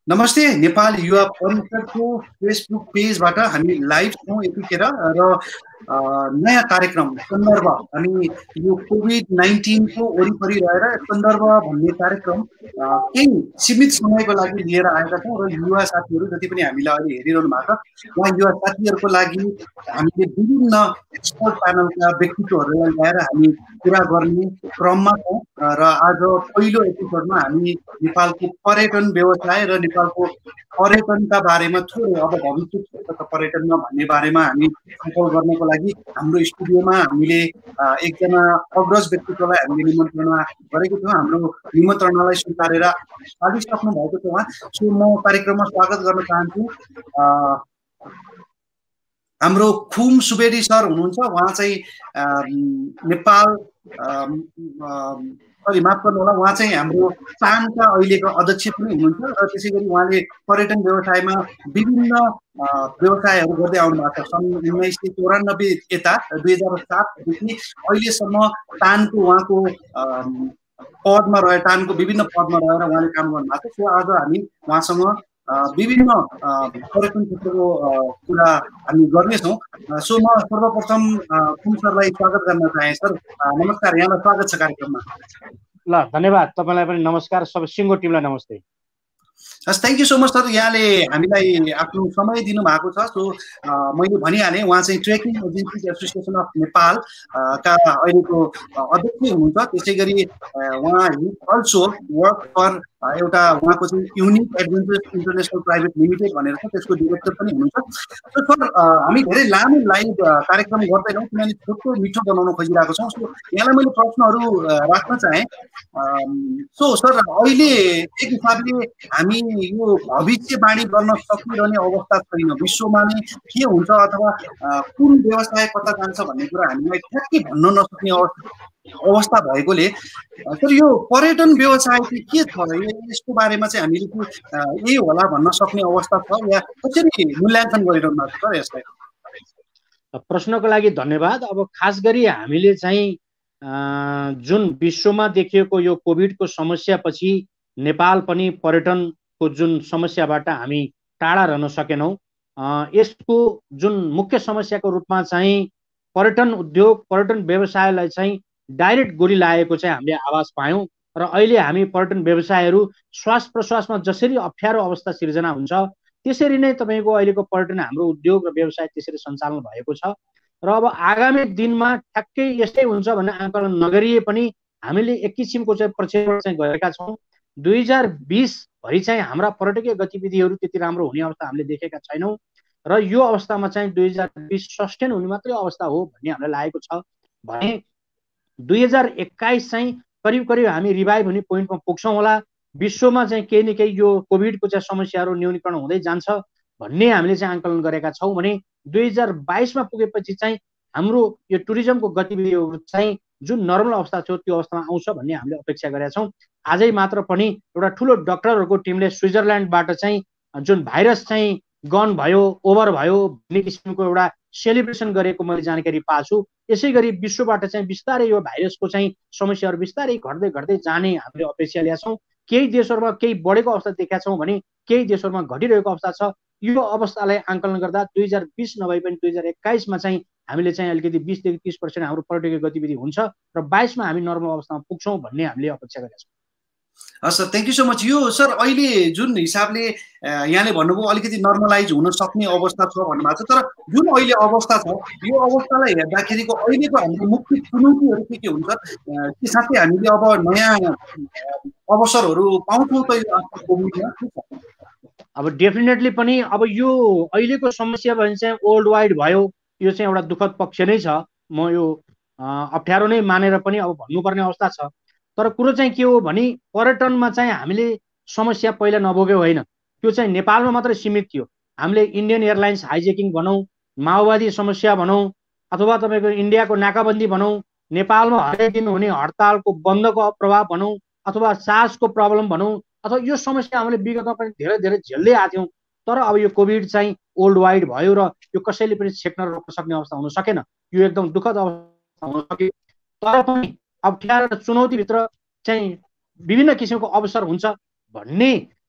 नमस्ते नेपाल युवा परिषदको फेसबुक पेजबाट हामी लाइभ छौँ यतिखेर र नयाँ कार्यक्रम सन्दर्भ हामी यो कोभिड-19 को वरिपरि रहेर सन्दर्भ भन्ने कार्यक्रम केही सीमित समयको लागि लिएर आएका छौँ र युवा साथीहरू जति पनि हामीलाई अहिले हेरिरहनु भएको छ उहाँ युवा साथीहरूको लागि हामीले विभिन्न एक्सपर्ट प्यानलका व्यक्तित्वहरूलाई ल्याएर हामी कुरा गर्ने क्रममा छौँ र आज पहिलो एपिसोडमा हामी नेपालको पर्यटन व्यवसाय र नेपालको पर्यटनका बारेमा थोरै अब भविष्य क्षेत्रका पर्यटनमा भन्ने बारेमा हामी छलफल गर्नको लागि हाम्रो स्टुडियोमा हामीले एकजना अग्रज व्यक्तित्वलाई हामीले निमन्त्रणा गरेको थियौँ। हाम्रो निमन्त्रणालाई स्वीकारेर आइसक्नु भएको छ उहाँ। सो म कार्यक्रममा स्वागत गर्न चाहन्छु हाम्रो खुम सुवेदी सर हुनुहुन्छ। उहाँ चाहिँ नेपाल माफ गर्नु होला, उहाँ चाहिँ हाम्रो चानका अहिलेको अध्यक्ष पनि हुनुहुन्छ र त्यसै गरी उहाँले पर्यटन व्यवसायमा विभिन्न व्यवसायहरू गर्दै आउनु भएको छ। सन् 1994 यता 2007देखि अहिलेसम्म टानको उहाँको पदमा रहे, टानको विभिन्न पदमा रहेर उहाँले काम गर्नु भएको छ। सो आज हामी उहाँसँग विभिन्न पर्यटन क्षेत्रको कुरा हामी गर्नेछौँ। सो म सर्वप्रथम खुम सरलाई स्वागत गर्न चाहे। सर नमस्कार, यहाँलाई स्वागत छ कार्यक्रममा। ल धन्यवाद, तपाईँलाई पनि नमस्कार, सबै सिङ्गो टिमलाई नमस्ते। हस्, thank you so much sir, यहाँले हामीलाई आफ्नो समय दिनुभएको छ। सो मैले भनिहालेँ उहाँ चाहिँ trekking agencies association of Nepal का अहिलेको अध्यक्ष हुनुहुन्छ। त्यसै गरी उहाँ अल्सो वर्क फर एउटा उहाँको चाहिँ unique adventures international private limited भनेर छ, त्यसको डिरेक्टर पनि हुनुहुन्छ। सो सर हामी धेरै लामो लाइभ कार्यक्रम गर्दैनौँ किनभने छोटो मिठो बनाउन खोजिरहेको छौँ। सो यहाँलाई मैले प्रश्नहरू राख्न चाहेँ। सो सर अहिले एक हिसाबले हामी यो भविष्यवाणी गर्न सकिरहने अवस्था छैन, विश्वमा नै के हुन्छ अथवा कुन व्यवसाय कता जान्छ भन्ने कुरा हामीलाई ठ्याक्कै भन्न नसक्ने अवस्था भएकोले सर यो पर्यटन व्यवसाय चाहिँ के छ, यसको बारेमा चाहिँ हामीले यही होला भन्न सक्ने अवस्था छ या कसरी मूल्याङ्कन गरिरहनु भएको छ यसलाई? प्रश्नको लागि धन्यवाद। अब खास गरी हामीले चाहिँ जुन विश्वमा देखिएको यो कोभिडको समस्यापछि नेपाल पनि पर्यटनको जुन समस्याबाट हामी टाढा रहन सकेनौँ। यसको जुन मुख्य समस्याको रूपमा चाहिँ पर्यटन उद्योग, पर्यटन व्यवसायलाई चाहिँ डाइरेक्ट गोली लागेको चाहिँ हामीले आवाज पायौँ र अहिले हामी पर्यटन व्यवसायहरू श्वास प्रश्वासमा जसरी अप्ठ्यारो अवस्था सिर्जना हुन्छ त्यसरी नै तपाईँको अहिलेको पर्यटन हाम्रो उद्योग र व्यवसाय त्यसरी सञ्चालन भएको छ र अब आगामी दिनमा ठ्याक्कै यस्तै हुन्छ भन्ने आकलन नगरिए पनि हामीले एक किसिमको चाहिँ प्रक्षेपण चाहिँ गरेका छौँ। 2020 भरि चाहिँ हाम्रा पर्यटकीय गतिविधिहरू त्यति राम्रो हुने अवस्था हामीले देखेका छैनौँ र यो अवस्थामा चाहिँ 2020 सस्टेन हुने मात्रै अवस्था हो भन्ने हामीलाई लागेको छ भने 2021 चाहिँ करिब करिब हामी रिभाइभ हुने पोइन्टमा पुग्छौँ होला। विश्वमा चाहिँ केही न केही यो कोभिडको चाहिँ समस्याहरू न्यूनीकरण हुँदै जान्छ भन्ने हामीले चाहिँ आकलन गरेका छौँ भने 2022मा पुगेपछि चाहिँ हाम्रो यो टुरिज्मको गतिविधिहरू चाहिँ जुन नर्मल अवस्था थियो त्यो अवस्थामा आउँछ भन्ने हामीले अपेक्षा गरेका छौँ। आजै मात्र पनि एउटा ठुलो डक्टरहरूको टिमले स्विजरल्यान्डबाट चाहिँ जुन भाइरस चाहिँ गन भयो, ओभर भयो भन्ने किसिमको एउटा सेलिब्रेसन गरेको मैले जानकारी पाएको छु। यसै गरी विश्वबाट चाहिँ बिस्तारै यो भाइरसको चाहिँ समस्याहरू बिस्तारै घट्दै घट्दै जाने हामीले अपेक्षा लिएका छौँ। केही देशहरूमा केही बढेको अवस्था देखेका छौँ भने केही देशहरूमा घटिरहेको अवस्था छ। यो अवस्थालाई आकलन गर्दा 2020 नभए पनि 2021मा चाहिँ हामीले चाहिँ अलिकति 20 देखि 30% हाम्रो पर्यटकीय गतिविधि हुन्छ र 22मा हामी नर्मल अवस्थामा पुग्छौँ भन्ने हामीले अपेक्षा गरेका छौँ। हस् sir, thank you so much. यो सर अहिले जुन हिसाबले यहाँले भन्नुभयो अलिकति नर्मलाइज हुन सक्ने अवस्था छ भन्नुभएको छ, तर जुन अहिले अवस्था छ यो अवस्थालाई हेर्दाखेरिको अहिलेको हाम्रो मुख्य चुनौतीहरू के हुन्छ कि साथै हामीले अब नयाँ अवसरहरू पाउँछौँ त यो कोभिडमा? अब डेफिनेटली पनि अब यो अहिलेको समस्या भने चाहिँ वर्ल्ड वाइड भयो, यो चाहिँ एउटा दुःखद पक्ष नै छ। म यो अप्ठ्यारो नै मानेर पनि अब भन्नुपर्ने अवस्था छ। तर कुरो चाहिँ के हो भने पर्यटनमा चाहिँ हामीले समस्या पहिला नभोग्यो होइन, त्यो चाहिँ नेपालमा मात्रै सीमित थियो। हामीले इन्डियन एयरलाइन्स हाइजेकिङ भनौँ, माओवादी समस्या भनौँ अथवा तपाईँको इन्डियाको नाकाबन्दी भनौँ, नेपालमा हरेक दिन हुने हडतालको बन्दको प्रभाव भनौँ अथवा सासको प्रब्लम भनौँ, अथवा यो समस्या हामीले विगतमा पनि धेरै धेरै झेल्दै आएको थियौँ। तर अब यो कोभिड चाहिँ वर्ल्ड वाइड भयो र यो कसैले पनि छेक्न रोक्न सक्ने अवस्था हुन सकेन। यो एकदम दुःखद अवस्था हुन सक्यो। तर पनि अप्ठ्यारो र चुनौतीभित्र चाहिँ विभिन्न किसिमको अवसर हुन्छ भन्ने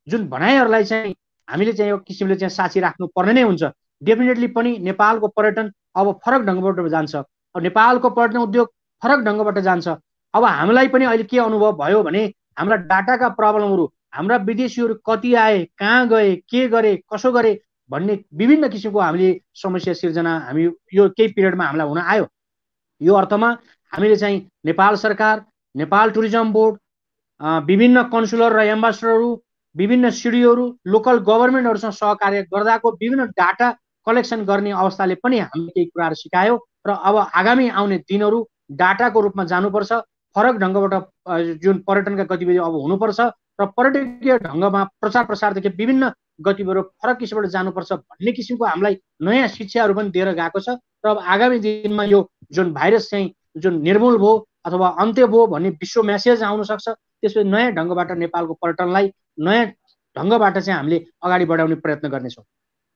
जुन भनाइहरूलाई चाहिँ हामीले चाहिँ यो किसिमले चाहिँ साँची राख्नु पर्ने नै हुन्छ। डेफिनेटली पनि नेपालको पर्यटन अब फरक ढङ्गबाट जान्छ, अब नेपालको पर्यटन उद्योग फरक ढङ्गबाट जान्छ। अब हामीलाई पनि अहिले के अनुभव भयो भने हाम्रा डाटाका प्रब्लमहरू, हाम्रा विदेशीहरू कति आए, कहाँ गए, के गरे, कसो गरे भन्ने विभिन्न किसिमको हामीले समस्या सिर्जना हामी यो केही पिरियडमा हामीलाई हुन आयो। यो अर्थमा हामीले चाहिँ नेपाल सरकार, नेपाल टुरिज्म बोर्ड, विभिन्न कन्सुलर र एम्बासडरहरू, विभिन्न सिडिओहरू, लोकल गभर्मेन्टहरूसँग सहकार्य गर्दाको विभिन्न डाटा कलेक्सन गर्ने अवस्थाले पनि हामीले केही कुराहरू सिकायो र अब आगामी आउने दिनहरू डाटाको रूपमा जानुपर्छ। फरक ढङ्गबाट जुन पर्यटनका गतिविधि अब हुनुपर्छ र पर्यटकीय ढङ्गमा प्रचार प्रसारदेखि विभिन्न गतिविधिहरू फरक किसिमबाट जानुपर्छ भन्ने किसिमको हामीलाई नयाँ शिक्षाहरू पनि दिएर गएको छ। र अब आगामी दिनमा यो जुन भाइरस चाहिँ जुन निर्मूल भयो अथवा अन्त्य भयो भन्ने विश्व मेसेज आउन सक्छ। त्यसपछि नयाँ ढङ्गबाट नेपालको पर्यटनलाई नयाँ ढङ्गबाट चाहिँ हामीले अगाडि बढाउने प्रयत्न गर्नेछौँ।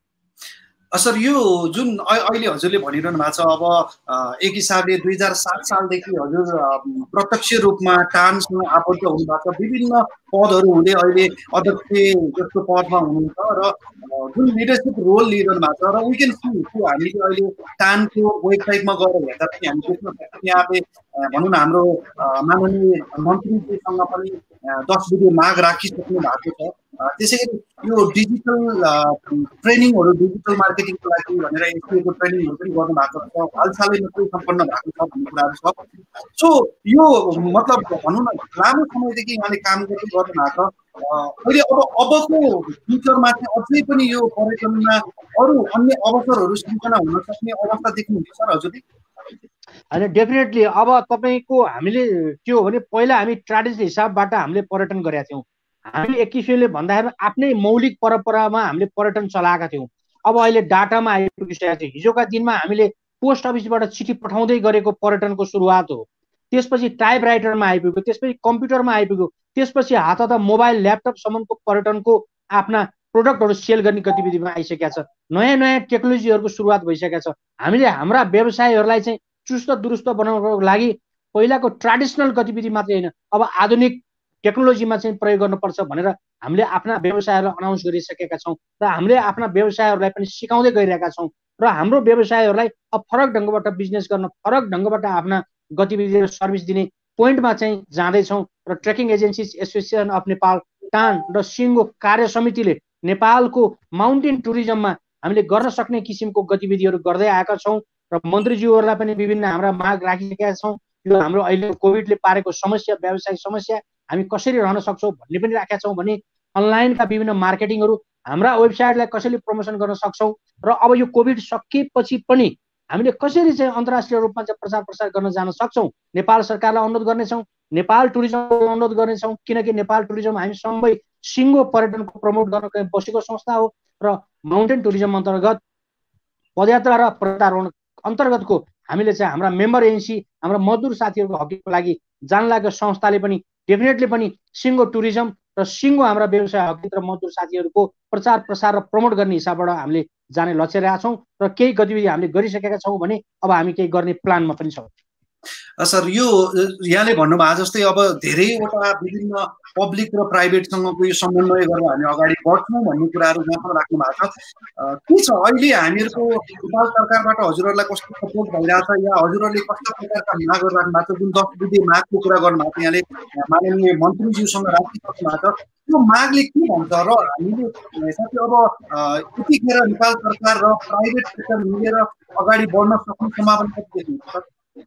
सर, यो जुन अहिले हजुरले भनिरहनु भएको छ, अब एक हिसाबले 2007 सालदेखि हजुर प्रत्यक्ष रूपमा टानसँग आबद्ध हुनुभएको छ, विभिन्न पदहरू हुँदै अहिले अध्यक्ष जस्तो पदमा हुनुहुन्छ र जुन लिडरसिप रोल लिइरहनु भएको छ। र वी क्यान सी हामीले अहिले टानको वेबसाइटमा गएर हेर्दा पनि हामी देख्न सक्छौँ यहाँले भनौँ न हाम्रो माननीय मन्त्रीजीसँग पनि 10 बुधे माग राखिसक्नु भएको छ। त्यसै गरी यो डिजिटल ट्रेनिङहरू, डिजिटल मार्केटिङको लागि भनेर एसपीको ट्रेनिङहरू पनि गर्नु भएको छ, हालसालै मात्रै सम्पन्न भएको छ भन्ने कुराहरू छ। सो यो मतलब भनौँ न लामो समयदेखि यहाँले काम गर्दै गर्नु भएको छ। अहिले अबको फ्युचरमा चाहिँ अझै पनि यो पर्यटनमा अरू अन्य अवसरहरू सृजना हुन सक्ने अवस्था देख्नुहुन्छ सर हजुरले? होइन, डेफिनेटली अब तपाईँको हामीले के हो भने पहिला हामी ट्रेडिसनल हिसाबबाट हामीले पर्यटन गरेका थियौँ। हामी एक किसिमले भन्दाखेरि आफ्नै मौलिक परम्परामा हामीले पर्यटन चलाएका थियौँ। अब अहिले डाटामा आइपुगिसकेको छ। हिजोका दिनमा हामीले पोस्ट अफिसबाट चिठी पठाउँदै गरेको पर्यटनको सुरुवात हो। त्यसपछि टाइप राइटरमा आइपुग्यो, त्यसपछि कम्प्युटरमा आइपुग्यो, त्यसपछि हात मोबाइल ल्यापटपसम्मको पर्यटनको आफ्ना प्रोडक्टहरू सेल गर्ने गतिविधिमा आइसकेका छ। नयाँ नयाँ टेक्नोलोजीहरूको सुरुवात भइसकेको छ। हामीले हाम्रा व्यवसायहरूलाई चाहिँ चुस्त दुरुस्त बनाउनको लागि पहिलाको ट्रेडिसनल गतिविधि मात्रै होइन, अब आधुनिक टेक्नोलोजीमा चाहिँ प्रयोग गर्नुपर्छ भनेर हामीले आफ्ना व्यवसायहरूलाई अनाउन्स गरिसकेका छौँ र हामीले आफ्ना व्यवसायहरूलाई पनि सिकाउँदै गइरहेका छौँ। र हाम्रो व्यवसायहरूलाई अब फरक ढङ्गबाट बिजनेस गर्न, फरक ढङ्गबाट आफ्ना गतिविधि र सर्भिस दिने पोइन्टमा चाहिँ जाँदैछौँ। र trekking agencies association of Nepal, TAAN र सिङ्गो कार्य समितिले नेपालको माउन्टेन टुरिज्ममा हामीले गर्न सक्ने किसिमको गतिविधिहरू गर्दै आएका छौँ र मन्त्रीज्यूहरूलाई पनि विभिन्न हाम्रा माग राखिसकेका छौँ। यो हाम्रो अहिले कोभिडले पारेको समस्या, व्यावसायिक समस्या हामी कसरी रहन सक्छौँ भन्ने पनि राखेका छौँ भने अनलाइनका विभिन्न मार्केटिङहरू, हाम्रा वेबसाइटलाई कसरी प्रमोसन गर्न सक्छौँ र अब यो कोभिड सकिएपछि पनि हामीले कसरी चाहिँ अन्तर्राष्ट्रिय रूपमा चाहिँ प्रचार प्रसार गर्न जान सक्छौँ, नेपाल सरकारलाई अनुरोध गर्नेछौँ, नेपाल टुरिज्मलाई अनुरोध गर्नेछौँ। किनकि नेपाल टुरिज्म हामी सबै सिङ्गो पर्यटनको प्रमोट गर्न बसेको संस्था हो र माउन्टेन टुरिज्म अन्तर्गत पदयात्रा र पर्वतारोहण अन्तर्गतको हामीले चाहिँ हाम्रा मेम्बर एजेन्सी, हाम्रा मजदुर साथीहरूको हकको लागि जान लागेको संस्थाले पनि डेफिनेटली पनि सिङ्गो टुरिज्म र सिङ्गो हाम्रा व्यवसाय हकित र मजदुर साथीहरूको प्रचार प्रसार र प्रमोट गर्ने हिसाबबाट हामीले जाने लक्ष्य रहेका छौँ र केही गतिविधि हामीले गरिसकेका छौँ भने अब हामी केही गर्ने प्लानमा पनि छौँ। सर, यो यहाँले भन्नुभएको जस्तै अब धेरैवटा विभिन्न पब्लिक र प्राइभेटसँगको यो समन्वय गरेर हामी अगाडि बढ्छौँ भन्ने कुराहरू यहाँसम्म राख्नु भएको छ। के छ अहिले हामीहरूको नेपाल सरकारबाट हजुरहरूलाई कस्तो सपोर्ट भइरहेछ या हजुरहरूले कस्तो प्रकारका मागहरू राख्नु भएको छ? जुन 10 बुधे मागको कुरा गर्नुभएको छ यहाँले माननीय मन्त्रीज्यूसँग राखिसक्नु भएको छ, त्यो मागले के भन्छ र हामीले साथै अब यतिखेर नेपाल सरकार र प्राइभेट सेक्टर मिलेर अगाडि बढ्न सक्ने सम्भावना कति देख्नुहुन्छ?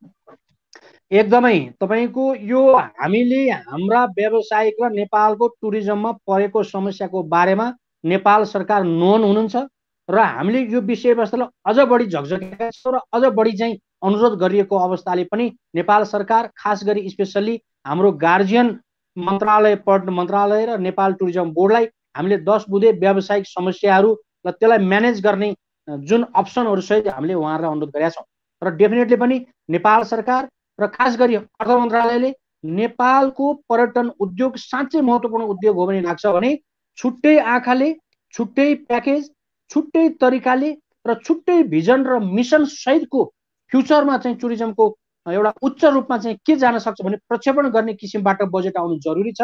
एकदमै तपाईँको यो हामीले हाम्रा व्यावसायिक र नेपालको टुरिज्ममा परेको समस्याको बारेमा नेपाल सरकार नोन हुनुहुन्छ र हामीले यो विषयवस्तुलाई अझ बढी झकझकेका छौँ र अझ बढी चाहिँ अनुरोध गरिएको अवस्थाले पनि नेपाल सरकार, खास गरी स्पेसल्ली हाम्रो गार्जियन मन्त्रालय, पर्यटन मन्त्रालय र नेपाल टुरिज्म बोर्डलाई हामीले 10 बुधे व्यावसायिक समस्याहरू र त्यसलाई म्यानेज गर्ने जुन अप्सनहरू सहित हामीले उहाँहरूलाई अनुरोध गरेका छौँ। र डेफिनेटली पनि नेपाल सरकार र खास गरी अर्थ मन्त्रालयले नेपालको पर्यटन उद्योग साँच्चै महत्त्वपूर्ण उद्योग हो भने लाग्छ भने छुट्टै आँखाले, छुट्टै प्याकेज, छुट्टै तरिकाले र छुट्टै भिजन र मिसन सहितको फ्युचरमा चाहिँ टुरिज्मको एउटा उच्च रूपमा चाहिँ के जान सक्छ भने प्रक्षेपण गर्ने किसिमबाट बजेट आउनु जरुरी छ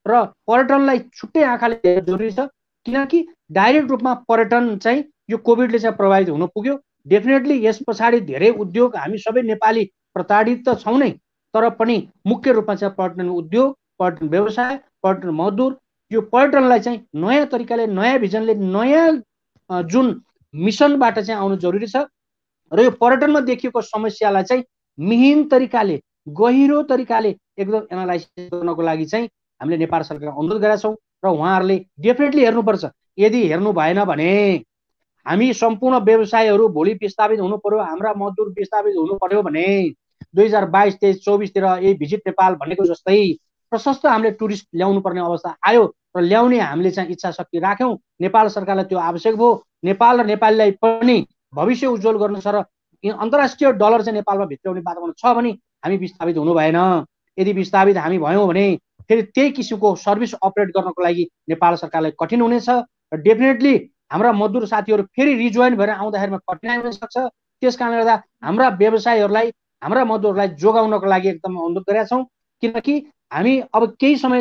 र पर्यटनलाई छुट्टै आँखाले हेर्नु जरुरी छ, किनकि डाइरेक्ट रूपमा पर्यटन चाहिँ यो कोभिडले चाहिँ प्रभावित हुन पुग्यो। डेफिनेटली यस पछाडि धेरै उद्योग, हामी सबै नेपाली प्रताडित त छौँ नै, तर पनि मुख्य रूपमा चाहिँ पर्यटन उद्योग, पर्यटन व्यवसाय, पर्यटन मजदुर, यो पर्यटनलाई चाहिँ नयाँ तरिकाले, नयाँ भिजनले, नयाँ जुन मिसनबाट चाहिँ आउनु जरुरी छ। र यो पर्यटनमा देखिएको समस्यालाई चाहिँ मिहिन तरिकाले, गहिरो तरिकाले एकदम एनालाइसिस गर्नको लागि चाहिँ हामीले नेपाल सरकारलाई अनुरोध गरेका छौँ र उहाँहरूले डेफिनेटली हेर्नुपर्छ। यदि हेर्नु भएन भने हामी सम्पूर्ण व्यवसायहरू भोलि विस्थापित हुनु पर्यो, हाम्रा मजदुर विस्थापित हुनु पर्यो भने 2022, 23, 24 यही भिजिट नेपाल भनेको जस्तै प्रशस्त हामीले टुरिस्ट ल्याउनु पर्ने अवस्था आयो र ल्याउने हामीले चाहिँ इच्छा शक्ति राख्यौँ। नेपाल सरकारलाई त्यो आवश्यक भयो। नेपाल र नेपालीलाई पनि भविष्य उज्जवल गर्नु छ र अन्तर्राष्ट्रिय डलर चाहिँ नेपालमा भित्राउने वातावरण छ भने हामी विस्थापित हुनु भएन। यदि विस्थापित हामी भयौँ भने फेरि त्यही किसिमको सर्भिस अपरेट गर्नको लागि नेपाल सरकारलाई कठिन हुनेछ र डेफिनेटली हाम्रा मजदुर साथीहरू फेरि रिजोइन भएर आउँदाखेरिमा कठिनाइ हुन सक्छ। त्यस कारणले गर्दा हाम्रा व्यवसायहरूलाई, हाम्रा मजदुरलाई जोगाउनको लागि एकदम अनुरोध गरेका छौँ, किनकि हामी अब केही समय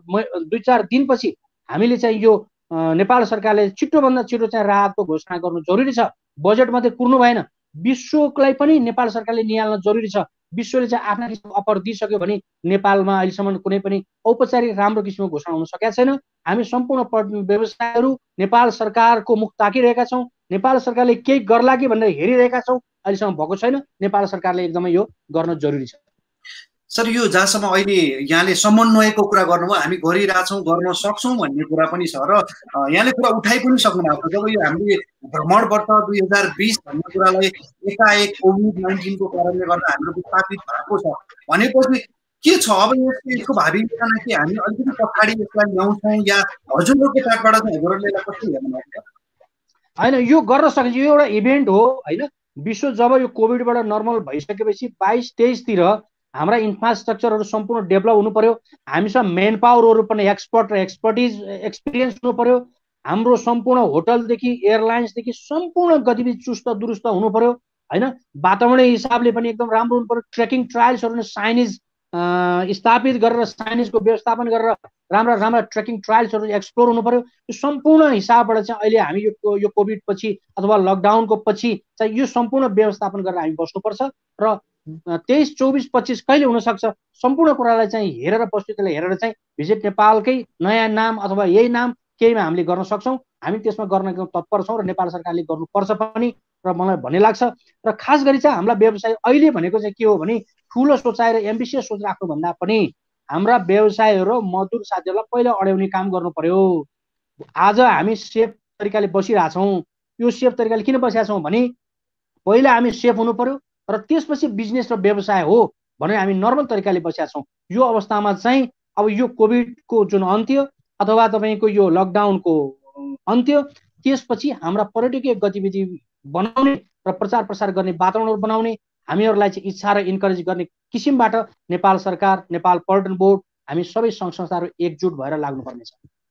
2-4 दिनपछि हामीले चाहिँ यो नेपाल सरकारले छिटोभन्दा छिटो चाहिँ राहतको घोषणा गर्नु जरुरी छ। बजेट मात्रै कुर्नु भएन, विश्वलाई पनि नेपाल सरकारले निहाल्न जरुरी छ। विश्वले चाहिँ आफ्ना किसिमको अफर दिइसक्यो भने नेपालमा अहिलेसम्म कुनै पनि औपचारिक राम्रो किसिमको घोषणा हुन सकेका छैन। हामी सम्पूर्ण पर्यटन व्यवसायहरू नेपाल सरकारको मुख ताकिरहेका छौँ। नेपाल सरकारले केही गर्ला कि भनेर हेरिरहेका छौँ, अहिलेसम्म भएको छैन। नेपाल सरकारले एकदमै यो गर्न जरुरी छ। सर, यो जहाँसम्म अहिले यहाँले समन्वयको कुरा गर्नुभयो, हामी गरिरहेछौँ, गर्न सक्छौँ भन्ने कुरा पनि छ र यहाँले कुरा उठाइ पनि सक्नु भएको छ। जब यो हामीले भ्रमण वर्ष 2020 भन्ने कुरालाई एकाएक कोभिड-19 को कारणले गर्दा हाम्रो विस्थापित भएको छ भनेपछि के छ अब यसको भावी योजना के हामी अलिकति पछाडि यसलाई ल्याउँछौँ या हजुरहरूको तर्फबाट चाहिँ हजुरहरूले कसरी हेर्नुहुन्छ? होइन, यो गर्न सकिन्छ। यो एउटा इभेन्ट हो होइन। विश्व जब यो कोभिडबाट नर्मल भइसकेपछि 22-23 तिर हाम्रा इन्फ्रास्ट्रक्चरहरू सम्पूर्ण डेभलप हुनु पर्यो। हामीसँग मेन पावरहरू पनि एक्सपर्ट र एक्सपिरियन्स हुनु पर्यो। हाम्रो सम्पूर्ण होटलदेखि एयरलाइन्सदेखि सम्पूर्ण गतिविधि चुस्त दुरुस्त हुनु पर्यो होइन। वातावरणीय हिसाबले पनि एकदम राम्रो हुनु पर्यो। ट्रेकिङ ट्रायल्सहरू साइनेज स्थापित गरेर, साइनेजको व्यवस्थापन गरेर राम्रा राम्रा ट्रेकिङ ट्रायल्सहरू एक्सप्लोर हुनु पर्यो। यो सम्पूर्ण हिसाबबाट चाहिँ अहिले हामी यो कोभिड पछि अथवा लकडाउनको पछि चाहिँ यो सम्पूर्ण व्यवस्थापन गरेर हामी बस्नुपर्छ र 23, 24, 25 कहिले हुनसक्छ सम्पूर्ण कुरालाई चाहिँ हेरेर, वस्तुतलाई हेरेर चाहिँ भिजिट नेपालकै नयाँ नाम अथवा यही नाम केहीमा हामीले गर्न सक्छौँ। हामी त्यसमा गर्न एकदम तत्पर छौँ र नेपाल सरकारले गर्नुपर्छ पनि र मलाई भन्ने लाग्छ। र खास गरी चाहिँ हाम्रा व्यवसाय अहिले भनेको चाहिँ के हो भने ठुलो सोचाइ र एम्बिसियस सोच राख्नुभन्दा पनि हाम्रा व्यवसायहरू र मजदुर साथीहरूलाई पहिला अड्याउने काम गर्नु पर्यो। आज हामी सेफ तरिकाले बसिरहेछौँ। यो सेफ तरिकाले किन बसिरहेका छौँ भने पहिला हामी सेफ हुनु पर्यो र त्यसपछि बिजनेस र व्यवसाय हो भनेर हामी नर्मल तरिकाले बसेका छौँ। यो अवस्थामा चाहिँ अब यो कोभिडको जुन अन्त्य अथवा तपाईँको यो लकडाउनको अन्त्य, त्यसपछि हाम्रा पर्यटकीय गतिविधि बनाउने र प्रचार प्रसार गर्ने वातावरणहरू बनाउने, हामीहरूलाई चाहिँ इच्छा र इन्करेज गर्ने किसिमबाट नेपाल सरकार, नेपाल पर्यटन बोर्ड, हामी सबै सङ्घ संस्थाहरू एकजुट भएर लाग्नुपर्नेछ।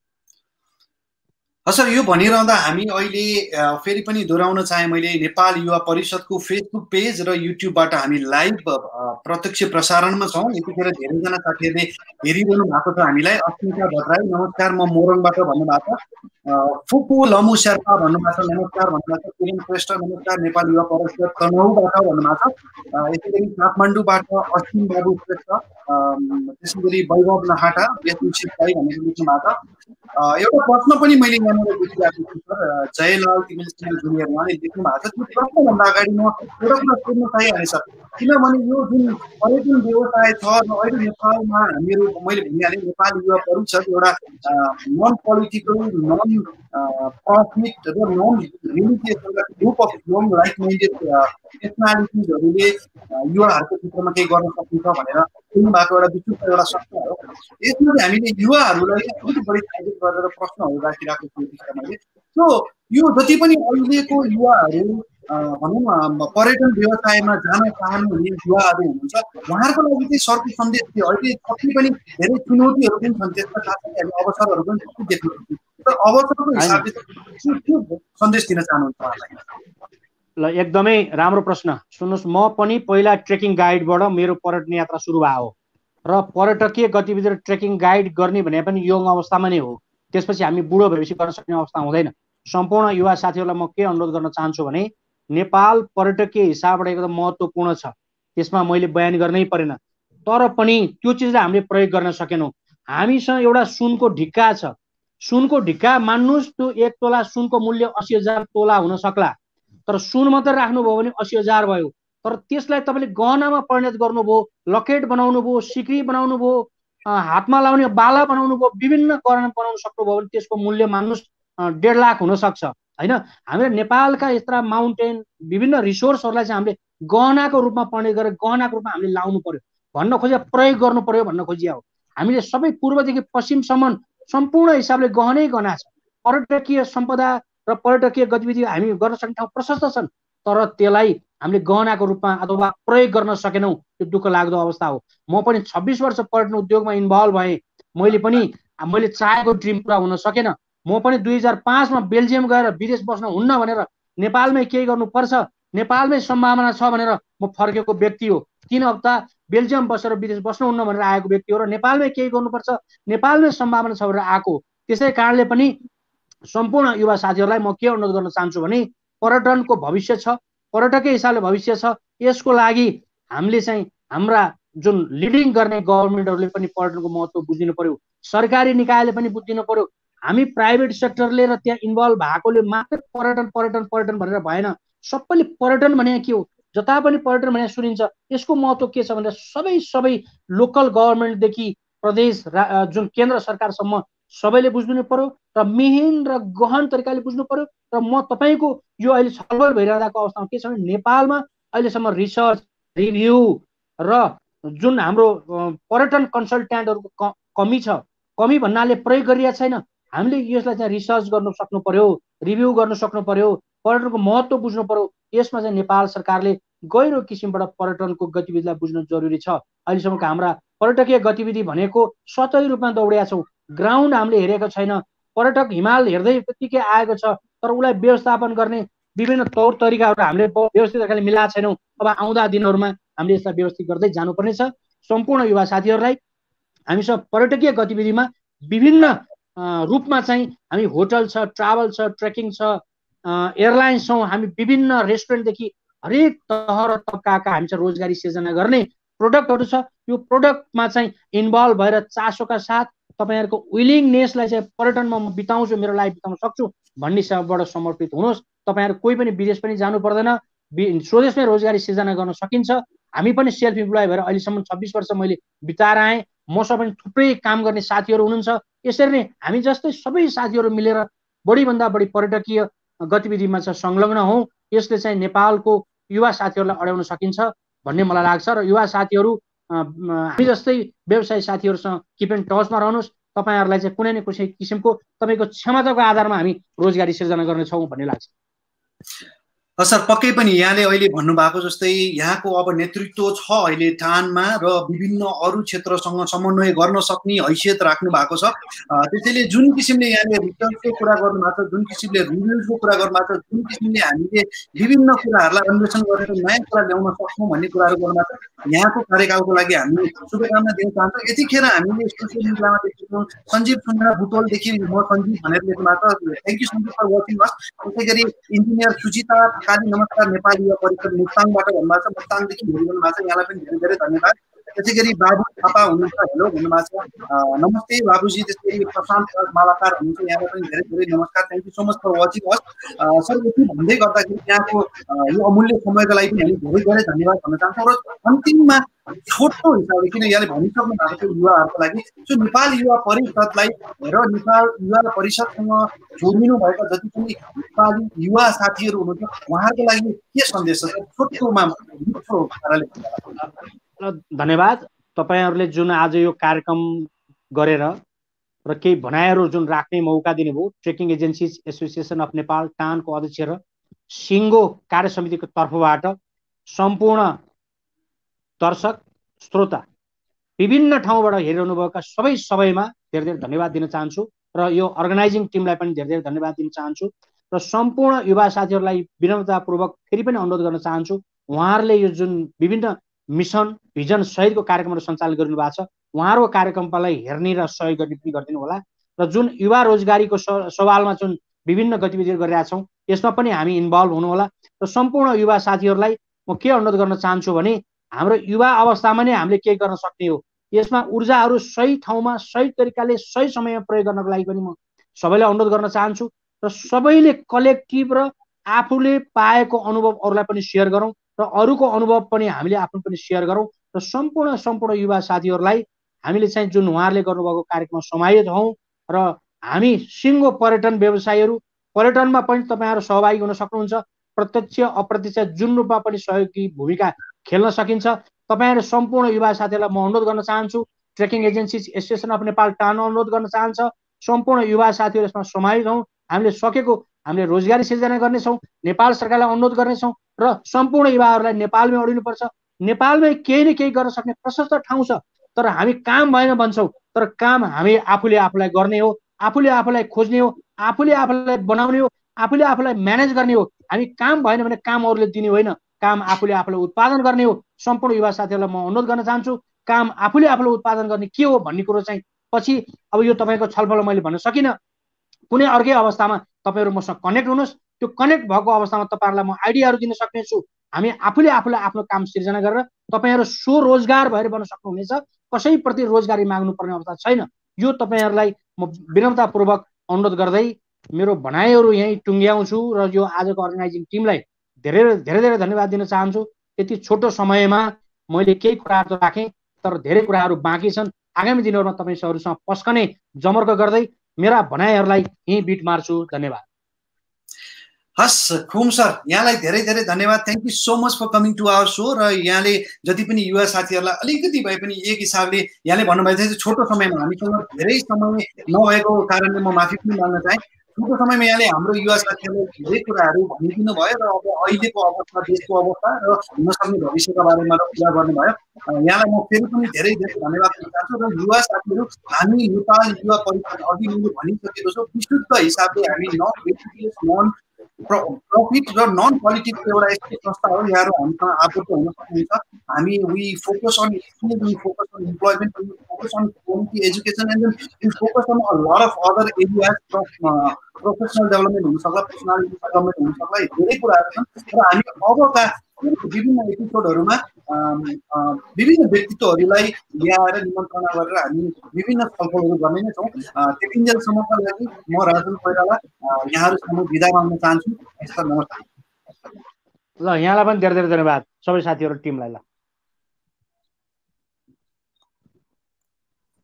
सर, यो भनिरहँदा हामी अहिले फेरि पनि दोहोऱ्याउन चाहे मैले, नेपाल युवा परिषदको फेसबुक पेज र युट्युबबाट हामी लाइभ प्रत्यक्ष प्रसारणमा छौँ। यतिखेर धेरैजना साथीहरूले हेरिरहनु भएको छ हामीलाई। अस्मिता भट्टराई नमस्कार, म मोरङबाट भन्नुभएको छ। फुपू लमु शेर्पा भन्नुभएको छ, नमस्कार भन्नुभएको छ। किरण श्रेष्ठ नमस्कार, नेपाल युवा परिषद तनहुबाट भन्नुभएको छ। यसै गरी काठमाडौँबाट अश्विन बाबु श्रेष्ठ, त्यसै गरी वैभव नहाटा, यसलाई भनेर लेख्नु भएको छ। एउटा प्रश्न पनि मैले यहाँनिर देखिरहेको छु सर, जयलाल तिमिलसँग जुनियर, उहाँले लेख्नु भएको छ। त्यो प्रश्नभन्दा अगाडि म एउटा कुरा सोध्न चाहिहालेँ सर, किनभने यो जुन पर्यटन व्यवसाय छ र अहिले नेपालमा हामीहरू, मैले भनिहालेँ, नेपाल युवा परिषद एउटा नन पोलिटिकल, नन प्रफिट र non religious group of non like minded पर्सनालिटिजहरूले युवाहरूको क्षेत्रमा केही गर्न सकिन्छ भनेर सुन्नु भएको एउटा विशुद्ध एउटा संस्था हो। यसमा चाहिँ हामीले युवाहरूलाई अलिक बढी टार्गेट गरेर प्रश्नहरू राखिरहेको छु मैले। सो यो जति पनि अहिलेको युवाहरू भनौँ न पर्यटन व्यवसायमा जान चाहनुहुने युवाहरू हुनुहुन्छ, उहाँहरूको लागि चाहिँ सरको सन्देश थियो। अहिले जति पनि धेरै चुनौतीहरू पनि छन्, त्यसका साथै हामी अवसरहरू पनि देख्न सक्छौँ। तर अवसरको हिसाबले के सन्देश दिन चाहनुहुन्छ उहाँलाई? ल, एकदमै राम्रो प्रश्न। सुन्नुहोस्, म पनि पहिला ट्रेकिङ गाइडबाट मेरो पर्यटन यात्रा सुरु भयो र पर्यटकीय गतिविधि र ट्रेकिङ गाइड गर्ने भने पनि यङ अवस्थामा नै हो। त्यसपछि हामी बुढो भएपछि गर्न सक्ने अवस्था हुँदैन। सम्पूर्ण युवा साथीहरूलाई म के अनुरोध गर्न चाहन्छु भने नेपाल पर्यटकीय हिसाबबाट एकदम महत्त्वपूर्ण छ, त्यसमा मैले बयान गर्नै परेन। तर पनि त्यो चिजलाई हामीले प्रयोग गर्न सकेनौँ। हामीसँग एउटा सुनको ढिक्का छ, सुनको ढिक्का मान्नुहोस् त्यो 1 तोला सुनको मूल्य 80,000 तोला हुन सक्ला, तर सुन मात्रै राख्नुभयो भने 80,000 भयो। तर त्यसलाई तपाईँले गहनामा परिणत गर्नुभयो, लकेट बनाउनु भयो, सिक्री बनाउनु भयो, हातमा लाउने बाला बनाउनु भयो, विभिन्न गहना बनाउन सक्नुभयो भने त्यसको मूल्य मान्नुहोस् 1.5 लाख हुनसक्छ होइन। हामीले नेपालका यस्ता माउन्टेन विभिन्न रिसोर्सहरूलाई चाहिँ हामीले गहनाको रूपमा परिणत गरेर गहनाको रूपमा हामीले लाउनु पर्यो भन्न खोजे, प्रयोग गर्नु पर्यो भन्न खोजिया हो। हामीले सबै पूर्वदेखि पश्चिमसम्म सम्पूर्ण हिसाबले गहनै गहना छ। पर्यटकीय सम्पदा र पर्यटकीय गतिविधि हामी गर्न सक्ने ठाउँ प्रशस्त छन्, तर त्यसलाई हामीले गहनाको रूपमा अथवा प्रयोग गर्न सकेनौँ। त्यो दुःख लाग्दो अवस्था हो। म पनि 26 वर्ष पर्यटन उद्योगमा इन्भल्भ भएँ। मैले चाहेको ड्रिम पुरा हुन सकेन। म पनि 2005 मा बेल्जियम गएर विदेश बस्न हुन्न भनेर नेपालमै केही गर्नुपर्छ, नेपालमै सम्भावना छ भनेर म फर्केको व्यक्ति हो। 3 हप्ता बेल्जियम बसेर विदेश बस्नुहुन्न भनेर आएको व्यक्ति हो र नेपालमै केही गर्नुपर्छ, नेपालमै सम्भावना छ भनेर आएको। त्यसै कारणले पनि सम्पूर्ण युवा साथीहरूलाई म के अनुरोध गर्न चाहन्छु भने पर्यटनको भविष्य छ, पर्यटकै हिसाबले भविष्य छ। यसको लागि हामीले चाहिँ हाम्रा जुन लिडिङ गर्ने गभर्मेन्टहरूले पनि पर्यटनको महत्त्व बुझिदिनु पर्यो, सरकारी निकायले पनि बुझिदिनु पर्यो। हामी प्राइभेट सेक्टरले र त्यहाँ इन्भल्भ भएकोले मात्रै पर्यटन पर्यटन पर्यटन भनेर भएन। सबैले पर्यटन भने के हो, जता पनि पर्यटन भने सुनिन्छ। यसको महत्त्व के छ भने सबै लोकल गभर्मेन्टदेखि प्रदेश जुन केन्द्र सरकारसम्म सबैले बुझ्नु पर्यो र मिहिन र गहन तरिकाले बुझ्नु पर्यो। र म तपाईँको यो अहिले छलफल भइरहेको अवस्थामा के छ भने नेपालमा अहिलेसम्म रिसर्च रिभ्यू र जुन हाम्रो पर्यटन कन्सल्ट्यान्टहरूको कमी छ, कमी भन्नाले प्रयोग गरिएको छैन। हामीले यसलाई चाहिँ रिसर्च गर्नु सक्नु पर्यो, रिभ्यू गर्नु सक्नु पर्यो, पर्यटनको महत्त्व बुझ्नु पर्यो। यसमा चाहिँ नेपाल सरकारले गहिरो किसिमबाट पर्यटनको गतिविधिलाई बुझ्नु जरुरी छ। अहिलेसम्मका हाम्रा पर्यटकीय गतिविधि भनेको सतै रूपमा दौडिया छौँ, ग्राउन्ड हामीले हेरेको छैन। पर्यटक हिमाल हेर्दै त्यतिकै आएको छ, तर उसलाई व्यवस्थापन गर्ने विभिन्न तौर तरिकाहरू हामीले व्यवस्थित तरिकाले मिलाएको छैनौँ। अब आउँदा दिनहरूमा हामीले यसलाई व्यवस्थित गर्दै जानुपर्नेछ। सम्पूर्ण युवा साथीहरूलाई हामीसँग पर्यटकीय गतिविधिमा विभिन्न रूपमा चाहिँ हामी होटल छ, ट्राभल छ, ट्रेकिङ छ, एयरलाइन्स छौँ, हामी विभिन्न रेस्टुरेन्टदेखि हरेक तह र तबकाका हामीसँग रोजगारी सिर्जना गर्ने प्रोडक्टहरू छ। यो प्रोडक्टमा चाहिँ इन्भल्भ भएर चासोका साथ तपाईँहरूको विलिङनेसलाई चाहिँ पर्यटनमा म बिताउँछु, मेरो लाइफ बिताउन सक्छु भन्ने हिसाबबाट समर्पित हुनुहोस्। तपाईँहरू कोही पनि विदेश पनि जानु पर्दैन, स्वदेशमै रोजगारी सिर्जना गर्न सकिन्छ। हामी पनि सेल्फ इम्प्लोय भएर अहिलेसम्म 26 वर्ष मैले बिताएर आएँ। मसँग पनि थुप्रै काम गर्ने साथीहरू हुनुहुन्छ। यसरी नै हामी जस्तै सबै साथीहरू मिलेर बढीभन्दा बढी पर्यटकीय गतिविधिमा चाहिँ संलग्न हौँ। यसले चाहिँ नेपालको युवा साथीहरूलाई अड्याउन सकिन्छ भन्ने मलाई लाग्छ। र युवा साथीहरू हामी जस्तै व्यवसायी साथीहरूसँग किप इन टचमा रहनुहोस्। तपाईँहरूलाई चाहिँ कुनै न कुनै किसिमको तपाईँको क्षमताको आधारमा हामी रोजगारी सिर्जना गर्नेछौँ भन्ने लाग्छ। सर पक्कै पनि यहाँले अहिले भन्नुभएको जस्तै यहाँको अब नेतृत्व छ अहिले टानमा र विभिन्न अरू क्षेत्रसँग समन्वय गर्न सक्ने हैसियत राख्नु भएको छ। त्यसैले जुन किसिमले यहाँले रिसर्चको कुरा गर्नुभएको छ, जुन किसिमले रिभ्युजको कुरा गर्नुभएको छ, जुन किसिमले हामीले विभिन्न कुराहरूलाई अन्वेषण गरेर नयाँ कुरा ल्याउन सक्छौँ भन्ने कुराहरू गर्नुभएको छ, यहाँको कार्यकालको लागि हामी शुभकामना दिन चाहन्छौँ। यतिखेर हामीले सोसियल मिडियामा देखेको सञ्जीव सुन्ना भुटोलदेखि म सञ्जीव भनेर लेख्नु भएको छ। Thank you Sanjeev for watching us. त्यसै गरी इन्जिनियर सुजिता काली नमस्कार नेपाली युवा परिषद मुक्ताङबाट भन्नुभएको छ, मुक्ताङदेखि हेरिरहनु भएको छ, यहाँलाई पनि धेरै धेरै धन्यवाद। त्यसै गरी बाबु थापा हुनुहुन्छ, हेलो भन्नुभएको छ, नमस्ते बाबुजी। त्यसै गरी प्रशान्त मालाकार हुनुहुन्छ, यहाँलाई पनि धेरै धेरै नमस्कार। Thank you so much for watching us. Sir यति भन्दै गर्दाखेरि यहाँको यो अमूल्य समयको लागि पनि हामी धेरै धेरै धन्यवाद भन्न चाहन्छौँ। र अन्तिममा छोटो हिसाबले किन यहाँले भनिसक्नु भएको छ युवाहरूको लागि जो नेपाल युवा परिषदलाई र नेपाल युवा परिषदसँग जोडिनु भएका जति पनि नेपाली युवा साथीहरू हुनुहुन्छ उहाँहरूको लागि के सन्देश छ छोटोमा मिठो पाराले? धन्यवाद। तपाईँहरूले जुन आज यो कार्यक्रम गरेर र केही भनाइहरू जुन राख्ने मौका दिनुभयो, trekking agencies association of Nepal टानको अध्यक्ष र सिङ्गो कार्य समितिको तर्फबाट सम्पूर्ण दर्शक श्रोता विभिन्न ठाउँबाट हेरिरहनुभएका सबैमा धेरै धेरै धन्यवाद दिन चाहन्छु र यो अर्गनाइजिङ टिमलाई पनि धेरै धेरै धन्यवाद दिन चाहन्छु र सम्पूर्ण युवा साथीहरूलाई विनम्रतापूर्वक फेरि पनि अनुरोध गर्न चाहन्छु, उहाँहरूले यो जुन विभिन्न मिसन भिजन सहितको कार्यक्रमहरू सञ्चालन गरिनु भएको छ। उहाँहरूको कार्यक्रमलाई हेर्ने र सहयोग गर्ने पनि गरिदिनु होला। र जुन युवा रोजगारीको सवालमा जुन विभिन्न गतिविधिहरू गरिरहेका छौँ यसमा पनि हामी इन्भल्भ हुनुहोला। र सम्पूर्ण युवा साथीहरूलाई म के अनुरोध गर्न चाहन्छु भने हाम्रो युवा अवस्थामा नै हामीले केही गर्न सक्ने हो। यसमा ऊर्जाहरू सही ठाउँमा सही तरिकाले सही समयमा प्रयोग गर्नको लागि पनि म सबैलाई अनुरोध गर्न चाहन्छु। र सबैले कलेक्टिभ र आफूले पाएको अनुभव अरूलाई पनि सेयर गरौँ र अरूको अनुभव पनि हामीले आफ्नो पनि सेयर गरौँ। र सम्पूर्ण युवा साथीहरूलाई हामीले चाहिँ जुन उहाँहरूले गर्नुभएको कार्यक्रममा समाहित हौँ। र हामी सिङ्गो पर्यटन व्यवसायीहरू पर्यटनमा पनि तपाईँहरू सहभागी हुन सक्नुहुन्छ। प्रत्यक्ष अप्रत्यक्ष जुन रूपमा पनि सहयोगी भूमिका खेल्न सकिन्छ। तपाईँहरू सम्पूर्ण युवा साथीहरूलाई म अनुरोध गर्न चाहन्छु। Trekking agency association of Nepal TAAN अनुरोध गर्न चाहन्छ सम्पूर्ण युवा साथीहरू यसमा समाहित हौँ। हामीले सकेको हामीले रोजगारी सिर्जना गर्नेछौँ। नेपाल सरकारलाई अनुरोध गर्नेछौँ र सम्पूर्ण युवाहरूलाई नेपालमै अडिनुपर्छ। नेपालमै केही न केही गर्न सक्ने प्रशस्त ठाउँ छ। तर हामी काम भएन भन्छौँ, तर काम हामी आफूले आफूलाई गर्ने हो, आफूले आफूलाई खोज्ने हो, आफूले आफूलाई बनाउने हो, आफूले आफूलाई म्यानेज गर्ने हो। हामी काम भएन भने काम अरूले दिने होइन, काम आफूले आफूलाई उत्पादन गर्ने हो। सम्पूर्ण युवा साथीहरूलाई म अनुरोध गर्न चाहन्छु काम आफूले आफूलाई उत्पादन गर्ने के हो भन्ने कुरो चाहिँ पछि अब यो तपाईँको छलफल मैले भन्न सकिनँ। कुनै अर्कै अवस्थामा तपाईँहरू मसँग कनेक्ट हुनुहोस्। त्यो कनेक्ट भएको अवस्थामा तपाईँहरूलाई म आइडियाहरू दिन सक्नेछु। हामी आफूले आफूलाई आफ्नो काम सिर्जना गरेर तपाईँहरू स्वरोजगार भएर बन्न सक्नुहुनेछ। कसैप्रति रोजगारी माग्नुपर्ने अवस्था छैन। यो तपाईँहरूलाई म विनम्रतापूर्वक अनुरोध गर्दै मेरो भनाइहरू यहीँ टुङ्ग्याउँछु र यो आजको अर्गनाइजिङ टिमलाई धेरै धेरै धेरै धन्यवाद दिन चाहन्छु। यति छोटो समयमा मैले केही कुराहरू त राखेँ, तर धेरै कुराहरू बाँकी छन्। आगामी दिनहरूमा तपाईँहरूसँग पस्कने जमर्को गर्दै मेरा भनाइहरूलाई यहीँ बिट मार्छु। धन्यवाद। हस् खुम सर, यहाँलाई धेरै धेरै धन्यवाद। Thank you so much for coming to our show. र यहाँले जति पनि युवा साथीहरूलाई अलिकति भए पनि एक हिसाबले यहाँले भन्नुभएको थियो छोटो समयमा हामीसँग धेरै समय नभएको कारणले म माफी पनि माग्न चाहेँ। छोटो समयमा यहाँले हाम्रो युवा साथीहरूलाई धेरै कुराहरू भनिदिनु भयो र अब अहिलेको अवस्था देशको अवस्था र हुन सक्ने भविष्यका बारेमा कुरा गर्नुभयो। यहाँलाई म फेरि पनि धेरै धेरै धन्यवाद दिन चाहन्छु। र युवा साथीहरू हामी नेपाल युवा परिषद अघि मैले भनिसकेको छु विशुद्ध हिसाबले हामी नन प्रफिट र नन पोलिटिक्सको एउटा यस्तो संस्था हो। यहाँहरू हामीसँग आबद्ध हुन सक्नुहुन्छ। हामी we focus on skill, we focus on employment, we focus on quality education and we focus on a lot of other areas of professional development हुनसक्ला, पर्सनालिटी डेभलपमेन्ट हुनसक्ला, धेरै कुराहरू छन्। र हामी अबका विभिन्न एपिसोडहरूमा विभिन्न व्यक्तित्वहरूलाई ल्याएर निमन्त्रणा गरेर हामी विभिन्न छलफलहरू गर्ने नै छौँ। त्यतिन्जेलसम्मका लागि म राजन कोइराला यहाँहरूसँग बिदा माग्न चाहन्छु। नमस्कार। ल यहाँलाई पनि धेरै धेरै धन्यवाद सबै साथीहरू टिमलाई। ल